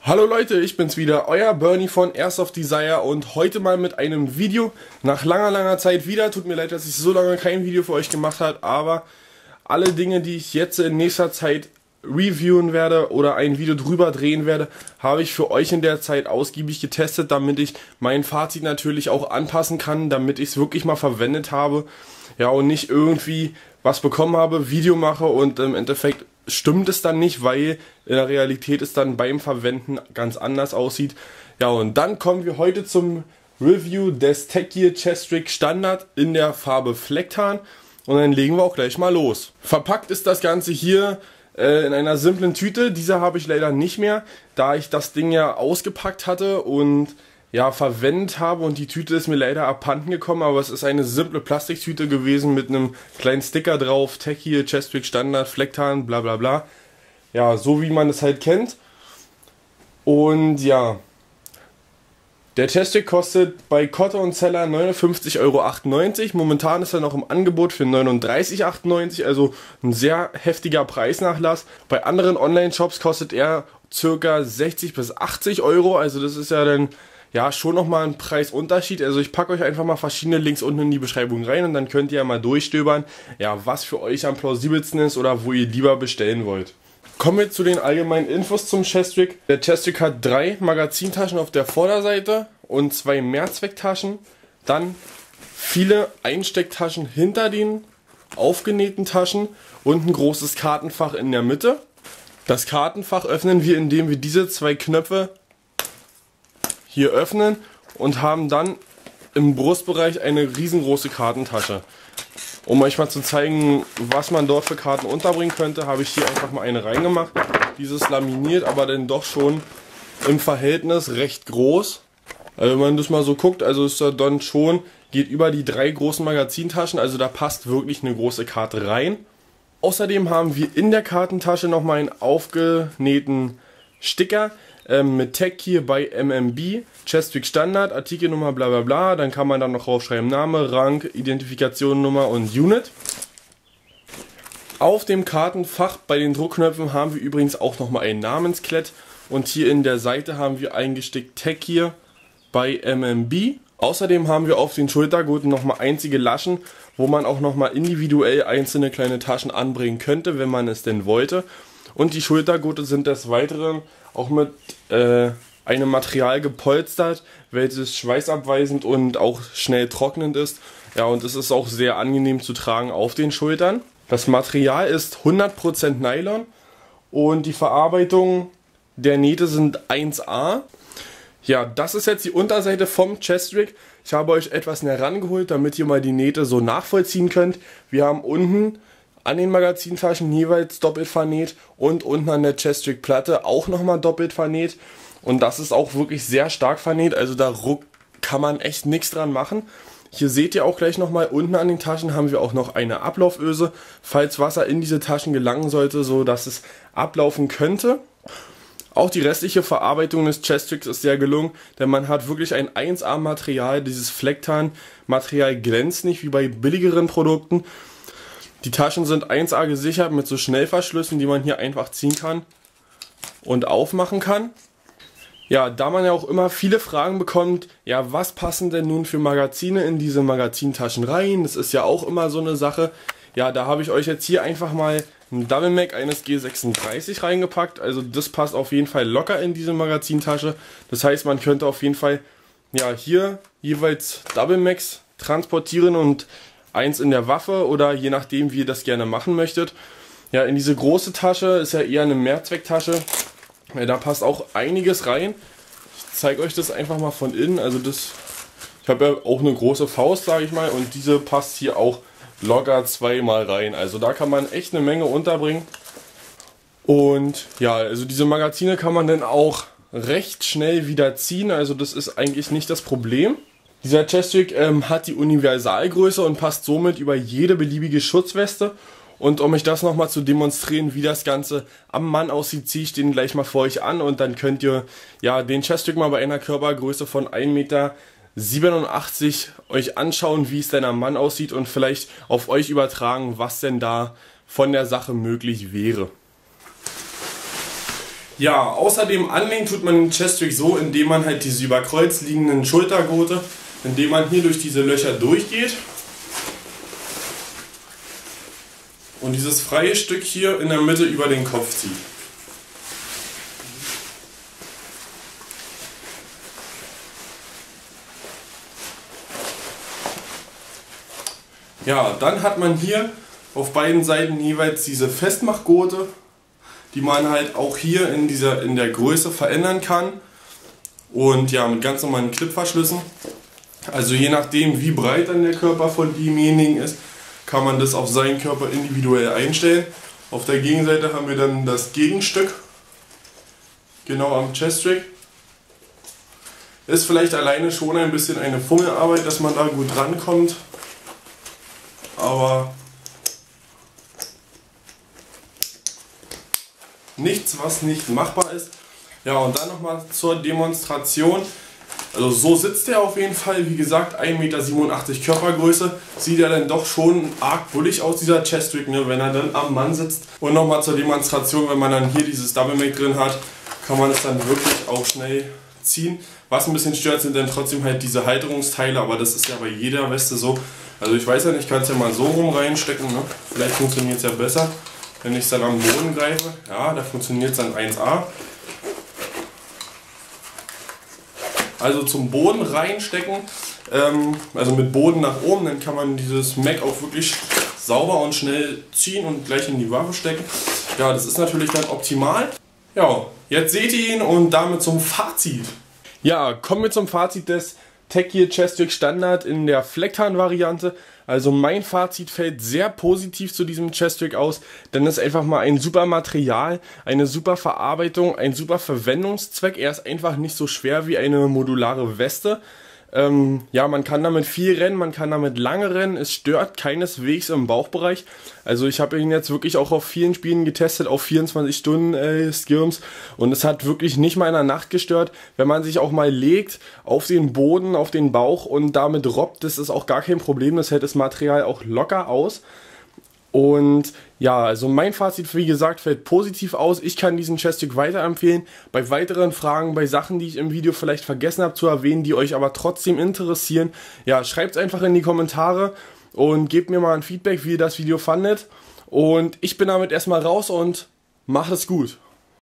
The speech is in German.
Hallo Leute, ich bin's wieder, euer Bernie von Airsoft Desire und heute mal mit einem Video. Nach langer Zeit wieder. Tut mir leid, dass ich so lange kein Video für euch gemacht habe, aber alle Dinge, die ich jetzt in nächster Zeit reviewen werde oder ein Video drüber drehen werde, habe ich für euch in der Zeit ausgiebig getestet, damit ich mein Fazit natürlich auch anpassen kann, damit ich es wirklich mal verwendet habe. Ja, und nicht irgendwie was bekommen habe, Video mache und im Endeffekt stimmt es dann nicht, weil in der Realität es dann beim Verwenden ganz anders aussieht. Ja, und dann kommen wir heute zum Review des Techgear Chestrick Standard in der Farbe Flecktarn und dann legen wir auch gleich mal los. Verpackt ist das Ganze hier in einer simplen Tüte. Diese habe ich leider nicht mehr, da ich das Ding ja ausgepackt hatte und ja verwendet habe und die Tüte ist mir leider abhanden gekommen, aber es ist eine simple Plastiktüte gewesen mit einem kleinen Sticker drauf, Techgear Chestrick Standard, Flecktarn, bla bla bla. Ja, so wie man es halt kennt. Und ja, der Chestrick kostet bei Kotte und Zeller 59,98 €. Momentan ist er noch im Angebot für 39,98 €, also ein sehr heftiger Preisnachlass. Bei anderen Online-Shops kostet er ca. 60 bis 80 €, also das ist ja dann ja schon nochmal ein Preisunterschied. Also ich packe euch einfach mal verschiedene Links unten in die Beschreibung rein und dann könnt ihr ja mal durchstöbern, ja, was für euch am plausibelsten ist oder wo ihr lieber bestellen wollt. Kommen wir zu den allgemeinen Infos zum Chestrick. Der Chestrick hat 3 Magazintaschen auf der Vorderseite und 2 Mehrzwecktaschen. Dann viele Einstecktaschen hinter den aufgenähten Taschen und ein großes Kartenfach in der Mitte. Das Kartenfach öffnen wir, indem wir diese 2 Knöpfe hier öffnen und haben dann im Brustbereich eine riesengroße Kartentasche. Um euch mal zu zeigen, was man dort für Karten unterbringen könnte, habe ich hier einfach mal eine reingemacht. Dieses laminiert, aber dann doch schon im Verhältnis recht groß. Also wenn man das mal so guckt, also ist da dann schon, geht über die 3 großen Magazintaschen, also da passt wirklich eine große Karte rein. Außerdem haben wir in der Kartentasche nochmal einen aufgenähten Sticker mit Techgear bei MMB, Chestrick Standard, Artikelnummer bla bla bla, dann kann man dann noch draufschreiben Name, Rang, Identifikationsnummer und Unit. Auf dem Kartenfach bei den Druckknöpfen haben wir übrigens auch nochmal ein Namensklett und hier in der Seite haben wir eingestickt Techgear bei MMB. Außerdem haben wir auf den Schultergurten nochmal einzige Laschen, wo man auch nochmal individuell einzelne kleine Taschen anbringen könnte, wenn man es denn wollte. Und die Schultergurte sind des Weiteren auch mit einem Material gepolstert, welches schweißabweisend und auch schnell trocknend ist. Ja, und es ist auch sehr angenehm zu tragen auf den Schultern. Das Material ist 100% Nylon und die Verarbeitung der Nähte sind 1A. Ja, das ist jetzt die Unterseite vom Chestrick. Ich habe euch etwas näher rangeholt, damit ihr mal die Nähte so nachvollziehen könnt. Wir haben unten an den Magazintaschen jeweils doppelt vernäht und unten an der Chestrick-Platte auch nochmal doppelt vernäht. Und das ist auch wirklich sehr stark vernäht, also da kann man echt nichts dran machen. Hier seht ihr auch gleich nochmal, unten an den Taschen haben wir auch noch eine Ablauföse, falls Wasser in diese Taschen gelangen sollte, so dass es ablaufen könnte. Auch die restliche Verarbeitung des Chestricks ist sehr gelungen, denn man hat wirklich ein 1A-Material, dieses Flecktarn-Material glänzt nicht wie bei billigeren Produkten. Die Taschen sind 1A gesichert mit so Schnellverschlüssen, die man hier einfach ziehen kann und aufmachen kann. Ja, da man ja auch immer viele Fragen bekommt, ja, was passen denn nun für Magazine in diese Magazintaschen rein? Das ist ja auch immer so eine Sache. Ja, da habe ich euch jetzt hier einfach mal ein Double Mag eines G36 reingepackt. Also das passt auf jeden Fall locker in diese Magazintasche. Das heißt, man könnte auf jeden Fall ja hier jeweils Double Mags transportieren und eins in der Waffe oder je nachdem, wie ihr das gerne machen möchtet. Ja, in diese große Tasche ist ja eher eine Mehrzwecktasche. Ja, da passt auch einiges rein. Ich zeige euch das einfach mal von innen. Also ich habe ja auch eine große Faust, sage ich mal, und diese passt hier auch locker 2-mal rein. Also da kann man echt eine Menge unterbringen. Und ja, also diese Magazine kann man dann auch recht schnell wieder ziehen. Also das ist eigentlich nicht das Problem. Dieser Chestrick hat die Universalgröße und passt somit über jede beliebige Schutzweste. Und um euch das nochmal zu demonstrieren, wie das Ganze am Mann aussieht, ziehe ich den gleich mal für euch an. Und dann könnt ihr ja den Chestrick mal bei einer Körpergröße von 1,87 m euch anschauen, wie es denn am Mann aussieht und vielleicht auf euch übertragen, was denn da von der Sache möglich wäre. Ja, außerdem anlegen tut man den Chestrig so, indem man halt diese über Kreuz liegenden Schultergurte, indem man hier durch diese Löcher durchgeht und dieses freie Stück hier in der Mitte über den Kopf zieht. Ja, dann hat man hier auf beiden Seiten jeweils diese Festmachgurte, die man halt auch hier in der Größe verändern kann. Und ja, mit ganz normalen Clipverschlüssen. Also je nachdem, wie breit dann der Körper von demjenigen ist, kann man das auf seinen Körper individuell einstellen. Auf der Gegenseite haben wir dann das Gegenstück, genau am Chestrig. Ist vielleicht alleine schon ein bisschen eine Fummelarbeit, dass man da gut rankommt. Aber nichts, was nicht machbar ist. Ja, und dann nochmal zur Demonstration. Also so sitzt er auf jeden Fall. Wie gesagt, 1,87 Meter Körpergröße. Sieht ja dann doch schon arg bullig aus, dieser Chestrig, ne, wenn er dann am Mann sitzt. Und nochmal zur Demonstration, wenn man dann hier dieses Double Make drin hat, kann man es dann wirklich auch schnell ziehen. Was ein bisschen stört, sind dann trotzdem halt diese Halterungsteile, aber das ist ja bei jeder Weste so. Also ich weiß ja nicht, ich kann es ja mal so rum reinstecken, ne? Vielleicht funktioniert es ja besser, wenn ich es dann am Boden greife. Ja, da funktioniert es dann 1A. Also zum Boden reinstecken, also mit Boden nach oben, dann kann man dieses Mac auch wirklich sauber und schnell ziehen und gleich in die Waffe stecken. Ja, das ist natürlich dann optimal. Ja, jetzt seht ihr ihn und damit zum Fazit. Ja, kommen wir zum Fazit des Tek-Gear Chestrig Standard in der Flecktarn-Variante. Also mein Fazit fällt sehr positiv zu diesem Chestrig aus, denn es ist einfach mal ein super Material, eine super Verarbeitung, ein super Verwendungszweck. Er ist einfach nicht so schwer wie eine modulare Weste. Ja, man kann damit viel rennen, man kann damit lange rennen, es stört keineswegs im Bauchbereich. Also ich habe ihn jetzt wirklich auch auf vielen Spielen getestet, auf 24 Stunden Skirms, und es hat wirklich nicht mal in der Nacht gestört. Wenn man sich auch mal legt auf den Boden, auf den Bauch und damit robbt, das ist auch gar kein Problem, das hält das Material auch locker aus. Und ja, also mein Fazit, wie gesagt, fällt positiv aus. Ich kann diesen Chestrig weiterempfehlen. Bei weiteren Fragen, bei Sachen, die ich im Video vielleicht vergessen habe zu erwähnen, die euch aber trotzdem interessieren, ja, schreibt es einfach in die Kommentare und gebt mir mal ein Feedback, wie ihr das Video fandet. Und ich bin damit erstmal raus und macht es gut.